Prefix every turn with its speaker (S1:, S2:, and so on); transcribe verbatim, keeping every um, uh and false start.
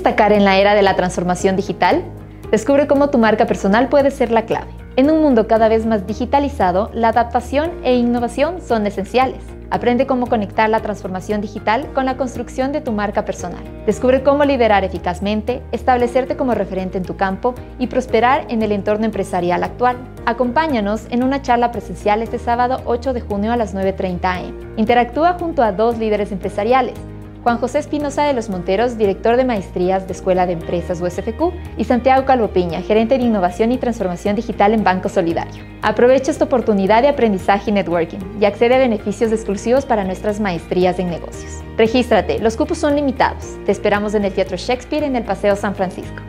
S1: destacar en la era de la transformación digital? Descubre cómo tu marca personal puede ser la clave. En un mundo cada vez más digitalizado, la adaptación e innovación son esenciales. Aprende cómo conectar la transformación digital con la construcción de tu marca personal. Descubre cómo liderar eficazmente, establecerte como referente en tu campo y prosperar en el entorno empresarial actual. Acompáñanos en una charla presencial este sábado ocho de junio a las nueve y treinta a eme Interactúa junto a dos líderes empresariales: Juan José Espinosa de los Monteros, director de maestrías de Escuela de Empresas U S F Q, y Santiago Calvo Piña, gerente de innovación y transformación digital en Banco Solidario. Aprovecha esta oportunidad de aprendizaje y networking y accede a beneficios exclusivos para nuestras maestrías en negocios. Regístrate, los cupos son limitados. Te esperamos en el Teatro Shakespeare en el Paseo San Francisco.